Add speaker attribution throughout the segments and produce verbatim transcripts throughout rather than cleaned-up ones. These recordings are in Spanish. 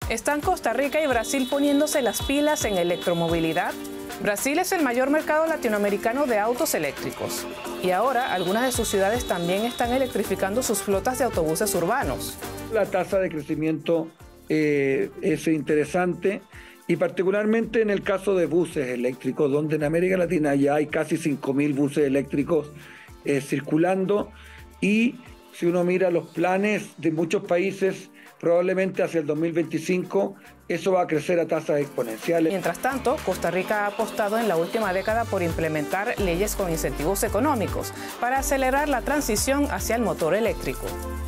Speaker 1: ¿Están Costa Rica y Brasil poniéndose las pilas en electromovilidad? Brasil es el mayor mercado latinoamericano de autos eléctricos y ahora algunas de sus ciudades también están electrificando sus flotas de autobuses urbanos.
Speaker 2: La tasa de crecimiento eh, es interesante y particularmente en el caso de buses eléctricos, donde en América Latina ya hay casi cinco mil buses eléctricos eh, circulando, y si uno mira los planes de muchos países, probablemente hacia el dos mil veinticinco eso va a crecer a tasas exponenciales.
Speaker 1: Mientras tanto, Costa Rica ha apostado en la última década por implementar leyes con incentivos económicos para acelerar la transición hacia el motor eléctrico.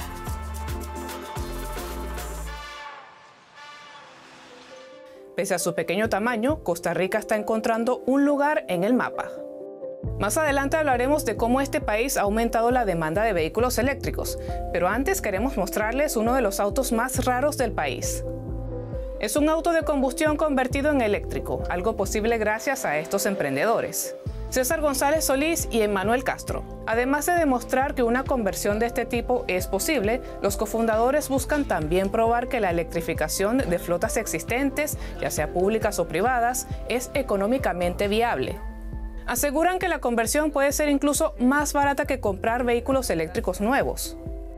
Speaker 1: Pese a su pequeño tamaño, Costa Rica está encontrando un lugar en el mapa. Más adelante hablaremos de cómo este país ha aumentado la demanda de vehículos eléctricos, pero antes queremos mostrarles uno de los autos más raros del país. Es un auto de combustión convertido en eléctrico, algo posible gracias a estos emprendedores. César González Solís y Emmanuel Castro. Además de demostrar que una conversión de este tipo es posible, los cofundadores buscan también probar que la electrificación de flotas existentes, ya sea públicas o privadas, es económicamente viable. Aseguran que la conversión puede ser incluso más barata que comprar vehículos eléctricos nuevos.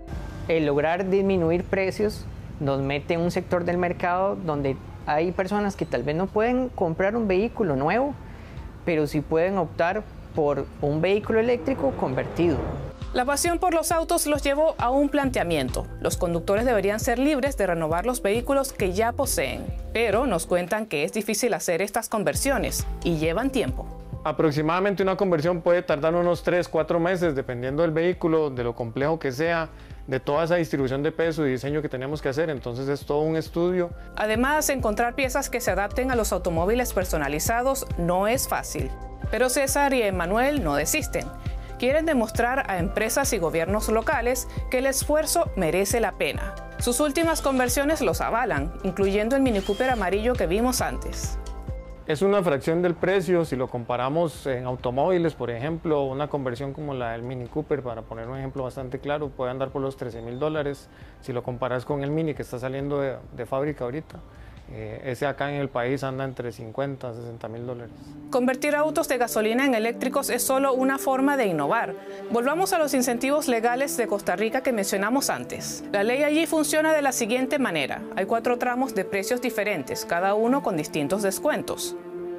Speaker 3: El lograr disminuir precios nos mete en un sector del mercado donde hay personas que tal vez no pueden comprar un vehículo nuevo, pero sí pueden optar por un vehículo eléctrico convertido.
Speaker 1: La pasión por los autos los llevó a un planteamiento. Los conductores deberían ser libres de renovar los vehículos que ya poseen, pero nos cuentan que es difícil hacer estas conversiones y llevan tiempo.
Speaker 4: Aproximadamente una conversión puede tardar unos tres, cuatro meses, dependiendo del vehículo, de lo complejo que sea, de toda esa distribución de peso y diseño que tenemos que hacer, entonces es todo un estudio.
Speaker 1: Además, encontrar piezas que se adapten a los automóviles personalizados no es fácil. Pero César y Emmanuel no desisten. Quieren demostrar a empresas y gobiernos locales que el esfuerzo merece la pena. Sus últimas conversiones los avalan, incluyendo el Mini Cooper amarillo que vimos antes.
Speaker 4: Es una fracción del precio, si lo comparamos en automóviles, por ejemplo, una conversión como la del Mini Cooper, para poner un ejemplo bastante claro, puede andar por los trece mil dólares, si lo comparas con el Mini que está saliendo de, de fábrica ahorita. Eh, ese acá en el país anda entre cincuenta a sesenta mil dólares.
Speaker 1: Convertir autos de gasolina en eléctricos es solo una forma de innovar. Volvamos a los incentivos legales de Costa Rica que mencionamos antes. La ley allí funciona de la siguiente manera. Hay cuatro tramos de precios diferentes, cada uno con distintos descuentos.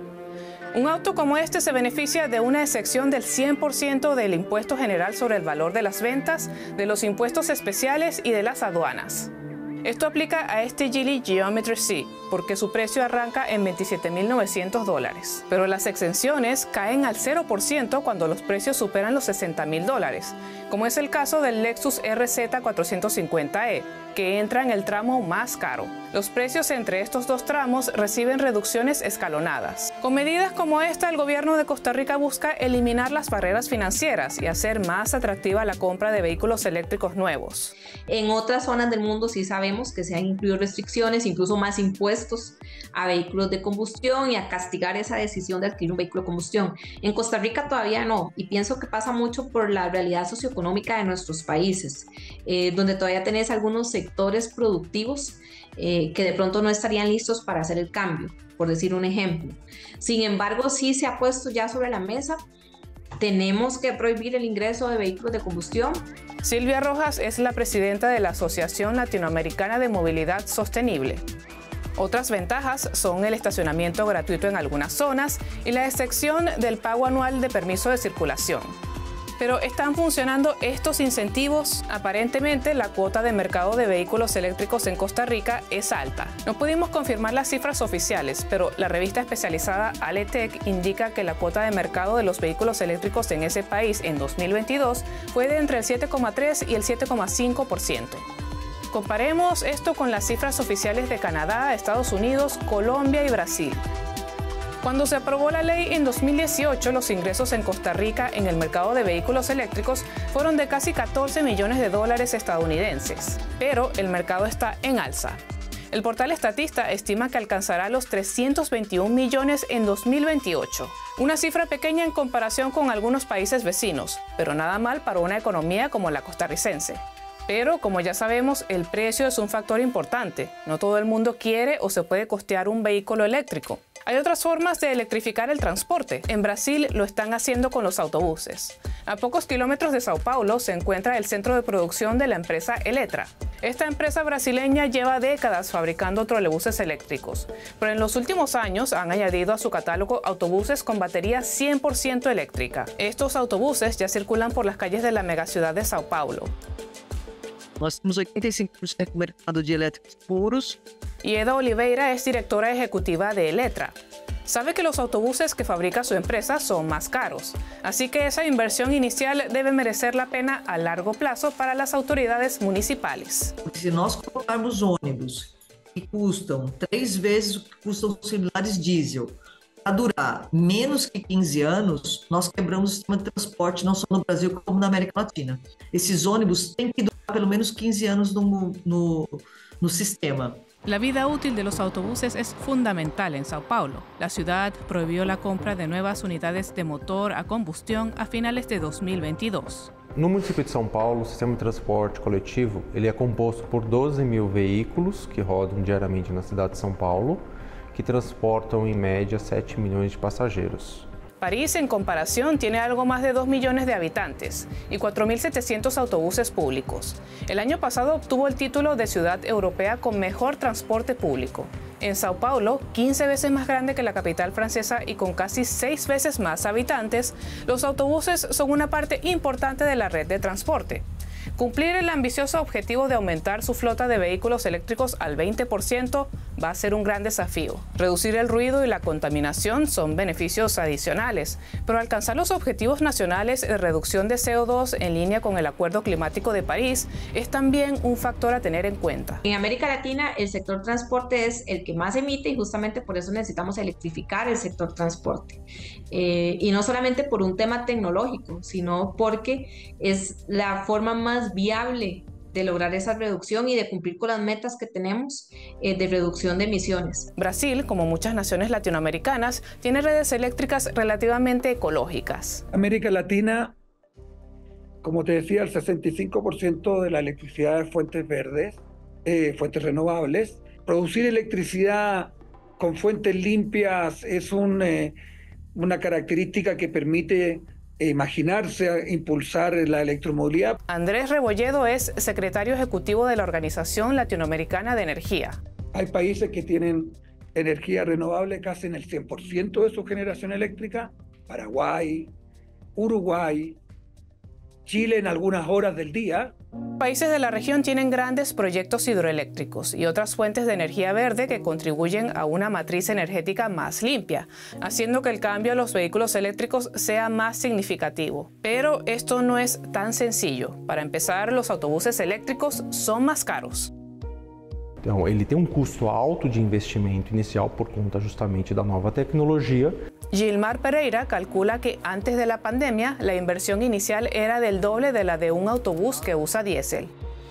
Speaker 1: Un auto como este se beneficia de una excepción del cien por ciento del impuesto general sobre el valor de las ventas, de los impuestos especiales y de las aduanas. Esto aplica a este Geely Geometry C, porque su precio arranca en veintisiete mil novecientos dólares. Pero las exenciones caen al cero por ciento cuando los precios superan los sesenta mil dólares, como es el caso del Lexus R Z cuatrocientos cincuenta E, que entra en el tramo más caro. Los precios entre estos dos tramos reciben reducciones escalonadas. Con medidas como esta, el gobierno de Costa Rica busca eliminar las barreras financieras y hacer más atractiva la compra de vehículos eléctricos nuevos.
Speaker 5: En otras zonas del mundo sí sabemos que se han incluido restricciones, incluso más impuestos a vehículos de combustión y a castigar esa decisión de adquirir un vehículo de combustión. En Costa Rica todavía no, y pienso que pasa mucho por la realidad socioeconómica de nuestros países, eh, donde todavía tenés algunos sectores productivos eh, que de pronto no estarían listos para hacer el cambio, por decir un ejemplo. Sin embargo, sí se ha puesto ya sobre la mesa. Tenemos que prohibir el ingreso de vehículos de combustión.
Speaker 1: Silvia Rojas es la presidenta de la Asociación Latinoamericana de Movilidad Sostenible. Otras ventajas son el estacionamiento gratuito en algunas zonas y la excepción del pago anual de permiso de circulación. Pero ¿están funcionando estos incentivos? Aparentemente, la cuota de mercado de vehículos eléctricos en Costa Rica es alta. No pudimos confirmar las cifras oficiales, pero la revista especializada Aletec indica que la cuota de mercado de los vehículos eléctricos en ese país en dos mil veintidós fue de entre el siete coma tres y el siete coma cinco por ciento. Comparemos esto con las cifras oficiales de Canadá, Estados Unidos, Colombia y Brasil. Cuando se aprobó la ley en dos mil dieciocho, los ingresos en Costa Rica en el mercado de vehículos eléctricos fueron de casi catorce millones de dólares estadounidenses, pero el mercado está en alza. El portal Estatista estima que alcanzará los trescientos veintiún millones en dos mil veintiocho, una cifra pequeña en comparación con algunos países vecinos, pero nada mal para una economía como la costarricense. Pero, como ya sabemos, el precio es un factor importante. No todo el mundo quiere o se puede costear un vehículo eléctrico. Hay otras formas de electrificar el transporte. En Brasil lo están haciendo con los autobuses. A pocos kilómetros de Sao Paulo se encuentra el centro de producción de la empresa Eletra. Esta empresa brasileña lleva décadas fabricando trolebuses eléctricos, pero en los últimos años han añadido a su catálogo autobuses con batería cien por ciento eléctrica. Estos autobuses ya circulan por las calles de la megaciudad de Sao Paulo.
Speaker 6: Nós temos ochenta e cinco por ciento do mercado de elétricos puros.
Speaker 1: Ieda Oliveira es directora ejecutiva de Eletra. Sabe que los autobuses que fabrica su empresa son más caros, así que esa inversión inicial debe merecer la pena a largo plazo para las autoridades municipales.
Speaker 6: Se nós colocarmos ônibus que custam três vezes o que custam os celulares diesel, para durar menos que quinze anos, nós quebramos o sistema de transporte não só no Brasil como na América Latina. Esses ônibus têm que durar pelo menos quinze anos no, no, no sistema.
Speaker 1: La vida útil de los autobuses es fundamental en Sao Paulo. La ciudad prohibió la compra de nuevas unidades de motor a combustión a finales de dos mil veintidós.
Speaker 7: No município de São Paulo, o sistema de transporte coletivo ele é composto por doze mil veículos que rodam diariamente na cidade de São Paulo, que transportam em média sete milhões de passageiros.
Speaker 1: París, en comparación, tiene algo más de dos millones de habitantes y cuatro mil setecientos autobuses públicos. El año pasado obtuvo el título de ciudad europea con mejor transporte público. En Sao Paulo, quince veces más grande que la capital francesa y con casi seis veces más habitantes, los autobuses son una parte importante de la red de transporte. Cumplir el ambicioso objetivo de aumentar su flota de vehículos eléctricos al veinte por ciento va a ser un gran desafío. Reducir el ruido y la contaminación son beneficios adicionales, pero alcanzar los objetivos nacionales de reducción de C O dos en línea con el Acuerdo Climático de París es también un factor a tener en cuenta.
Speaker 5: En América Latina, el sector transporte es el que más emite y justamente por eso necesitamos electrificar el sector transporte. Eh, y no solamente por un tema tecnológico, sino porque es la forma más viable de lograr esa reducción y de cumplir con las metas que tenemos eh, de reducción de emisiones.
Speaker 1: Brasil, como muchas naciones latinoamericanas, tiene redes eléctricas relativamente ecológicas.
Speaker 2: América Latina, como te decía, el sesenta y cinco por ciento de la electricidad es fuentes verdes, eh, fuentes renovables. Producir electricidad con fuentes limpias es un, eh, una característica que permite imaginarse impulsar la electromovilidad.
Speaker 1: Andrés Rebolledo es secretario ejecutivo de la Organización Latinoamericana de Energía.
Speaker 2: Hay países que tienen energía renovable casi en el cien por ciento de su generación eléctrica. Paraguay, Uruguay, Chile en algunas horas del día.
Speaker 1: Países de la región tienen grandes proyectos hidroeléctricos y otras fuentes de energía verde que contribuyen a una matriz energética más limpia, haciendo que el cambio a los vehículos eléctricos sea más significativo. Pero esto no es tan sencillo. Para empezar, los autobuses eléctricos son más caros.
Speaker 7: Então, ele tem um custo alto de investimento inicial por conta justamente da nova tecnologia.
Speaker 1: Gilmar Pereira calcula que antes de la pandemia la inversión inicial era del doble de la de un autobús que usa diésel.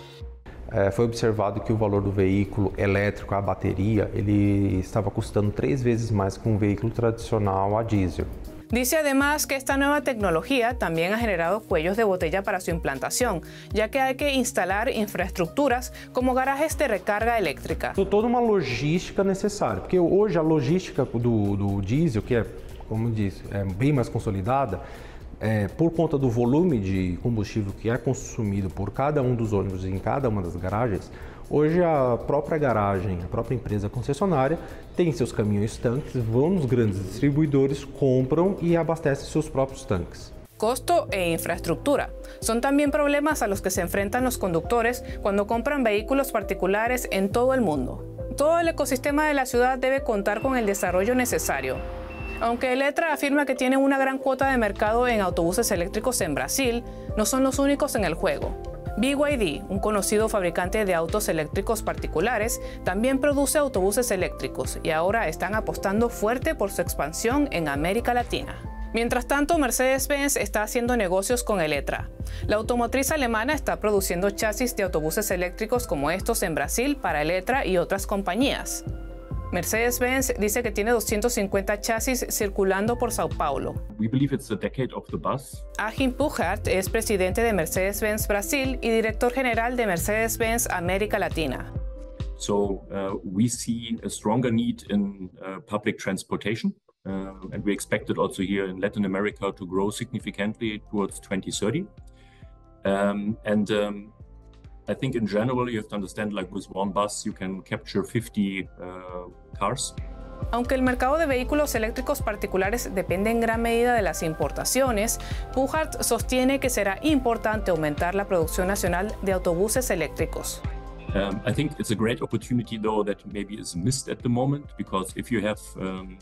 Speaker 7: É, foi observado que o valor do veículo elétrico, a bateria, ele estava custando três vezes mais que um veículo tradicional a diesel.
Speaker 1: Dice además que esta nueva tecnología también ha generado cuellos de botella para su implantación, ya que hay que instalar infraestructuras como garajes de recarga eléctrica.
Speaker 7: Toda uma logística necessária, porque hoje a logística do, do diesel, que é, como disse, é bem mais consolidada, é, por conta do volume de combustível que é consumido por cada um dos ônibus em cada uma das garagens, hoje a própria garagem, a própria empresa concessionária tem seus caminhões tanques, vão nos grandes distribuidores, compram e abastecem seus próprios tanques.
Speaker 1: Costo e infraestructura son también problemas a los que se enfrentan los conductores cuando compran vehículos particulares en todo el mundo. Todo el ecosistema de la ciudad debe contar con el desarrollo necesario. Aunque Eletra afirma que tiene una gran cuota de mercado en autobuses eléctricos en Brasil, no son los únicos en el juego. B Y D, un conocido fabricante de autos eléctricos particulares, también produce autobuses eléctricos y ahora están apostando fuerte por su expansión en América Latina. Mientras tanto, Mercedes-Benz está haciendo negocios con Eletra. La automotriz alemana está produciendo chasis de autobuses eléctricos como estos en Brasil para Eletra y otras compañías. Mercedes-Benz dice que tiene doscientos cincuenta chasis circulando por Sao Paulo.
Speaker 8: We believe it's the decade of the bus.
Speaker 1: Achim Puchert es presidente de Mercedes-Benz Brasil y director general de Mercedes-Benz América Latina.
Speaker 8: So uh, we see a stronger need in uh, public transportation, uh, and we expect it also here in Latin America to grow significantly towards twenty thirty. Um, and um, I think in general you have to understand, like with one bus you can capture fifty uh, cars.
Speaker 1: Aunque el mercado de vehículos eléctricos particulares depende en gran medida de las importaciones, Puchert sostiene que será importante aumentar la producción nacional de autobuses eléctricos.
Speaker 8: Um, I think it's a great opportunity, though, that maybe is missed at the moment, because if you have um,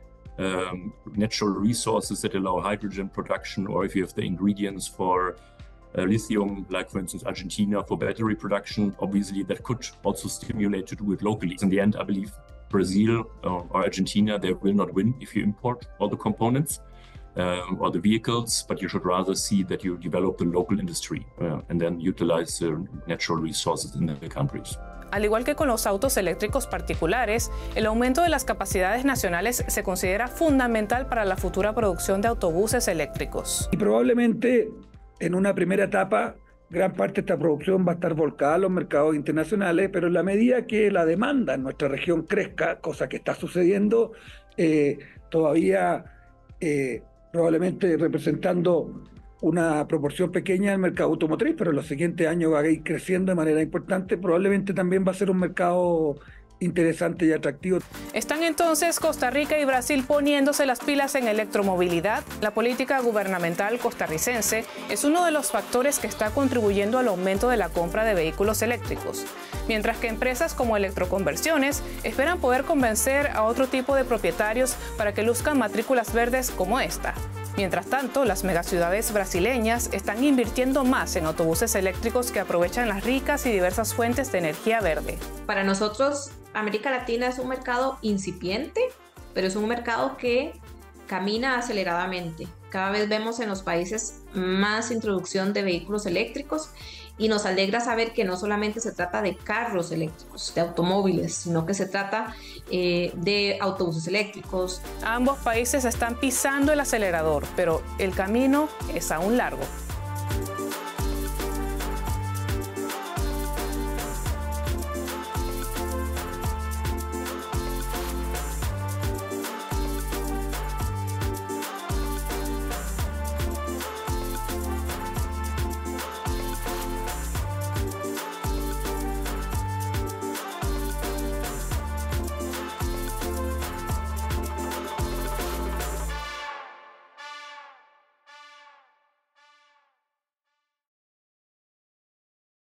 Speaker 8: um, natural resources that allow hydrogen production, or if you have the ingredients for uh, lithium, like for instance Argentina for battery production, obviously that could also stimulate to do it locally. In the end, I believe Brazil uh, or Argentina, they will not win if you import all the components. Um, or the vehicles, but you should rather see that you develop the local industry uh, and then utilize the natural resources in the countries.
Speaker 1: Al igual que con los autos eléctricos particulares, el aumento de las capacidades nacionales se considera fundamental para la futura producción de autobuses eléctricos.
Speaker 2: Y probablemente en una primera etapa gran parte de esta producción va a estar volcada a los mercados internacionales, pero en la medida que la demanda en nuestra región crezca, cosa que está sucediendo, eh, todavía eh, probablemente representando una proporción pequeña del mercado automotriz, pero en los siguientes años va a ir creciendo de manera importante. Probablemente también va a ser un mercado interesante y atractivo.
Speaker 1: ¿Están entonces Costa Rica y Brasil poniéndose las pilas en electromovilidad? La política gubernamental costarricense es uno de los factores que está contribuyendo al aumento de la compra de vehículos eléctricos, mientras que empresas como Electroconversiones esperan poder convencer a otro tipo de propietarios para que luzcan matrículas verdes como esta. Mientras tanto, las megaciudades brasileñas están invirtiendo más en autobuses eléctricos que aprovechan las ricas y diversas fuentes de energía verde.
Speaker 5: Para nosotros, América Latina es un mercado incipiente, pero es un mercado que camina aceleradamente. Cada vez vemos en los países más introducción de vehículos eléctricos y nos alegra saber que no solamente se trata de carros eléctricos, de automóviles, sino que se trata eh, de autobuses eléctricos.
Speaker 1: Ambos países están pisando el acelerador, pero el camino es aún largo.